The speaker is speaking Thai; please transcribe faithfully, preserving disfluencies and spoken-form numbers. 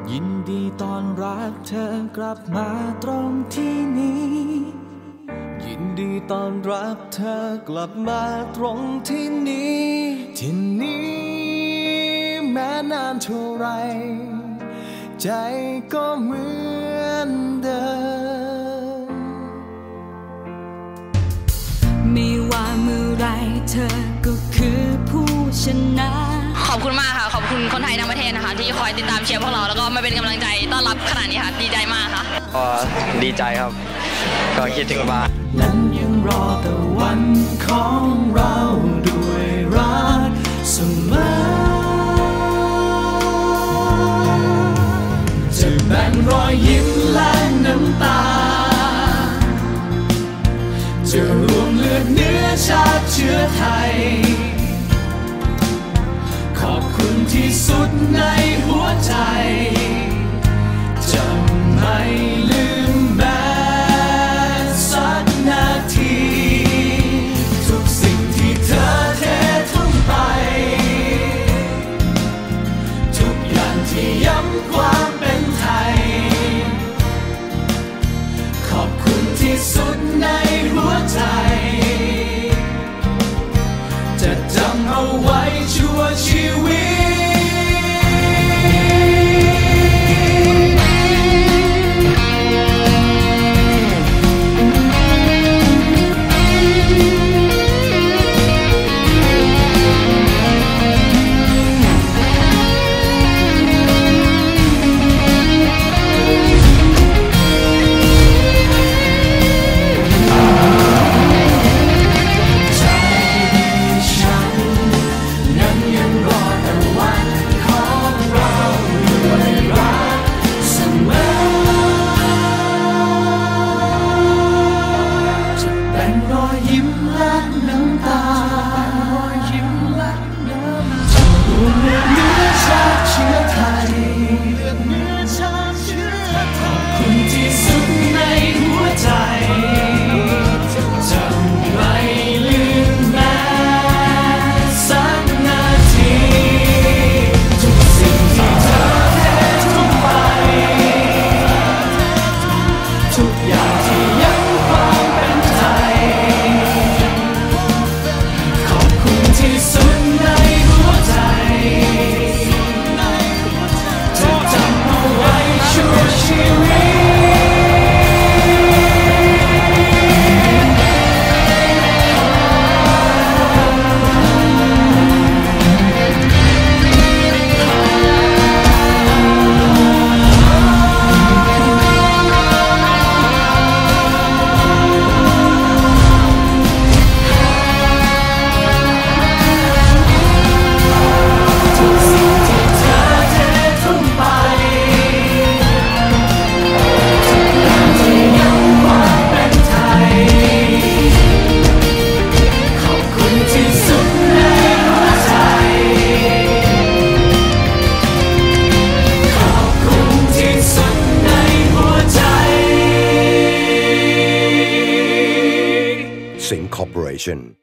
ยินดีต้อนรับเธอกลับมาตรงที่นี้ยินดีต้อนรับเธอกลับมาตรงที่นี้ที่นี้แม้นานเท่าไรใจก็เหมือนเดิมไม่ว่าเมื่อไรเธอก็คือผู้ชนะขอบคุณมากค่ะขอบคุณคนไทยทั้งประเทศนะคะที่คอยติดตามเชียร์พวกเราแล้วก็มาเป็นกำลังใจต้อนรับขนาดนี้ค่ะดีใจมากค่ะก็ดีใจครับก็คิดถึงบ้านนั้นยังรอแต่วันของเราด้วยรักเสมอจะแบ่งรอยยิ้มและน้ำตาจะรวมเลือดเนื้อชาติเชื้อไทยขอบคุณที่สุดในหัวใจจะไม่ลืมแม้สักนาทีทุกสิ่งที่เธอเททุ่มไปทุกอย่างที่ย้ำความเป็นไทยขอบคุณที่สุดในหัวใจจะจำเอาไว้ชั่วชีวิต Sing Corporation